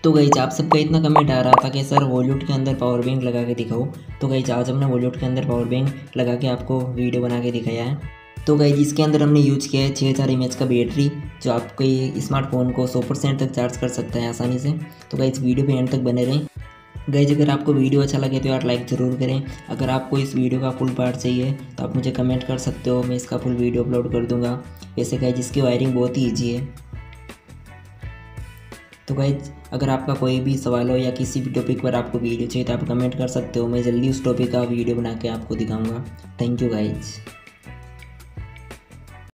तो गाइज आप सबका इतना कमेंट आ रहा था कि सर वॉलेट के अंदर पावर बैंक लगा के दिखाओ। तो गाइज आज हमने वॉलेट के अंदर पावर बैंक लगा के आपको वीडियो बना के दिखाया है। तो गाइज इसके अंदर हमने यूज किया है 6000 mAh का बैटरी, जो आपके स्मार्टफोन को 100% तक चार्ज कर सकता है आसानी से। तो गाइज वीडियो पे एंड तक बने रहें। गाइज अगर आपको वीडियो अच्छा लगे तो यार लाइक ज़रूर करें। अगर आपको इस वीडियो का फुल पार्ट चाहिए तो आप मुझे कमेंट कर सकते हो, मैं इसका फुल वीडियो अपलोड कर दूँगा। वैसे गाइज इसकी वायरिंग बहुत ही ईजी है। तो गाइज अगर आपका कोई भी सवाल हो या किसी भी टॉपिक पर आपको वीडियो चाहिए तो आप कमेंट कर सकते हो, मैं जल्दी उस टॉपिक का वीडियो बना के आपको दिखाऊंगा। Thank you guys.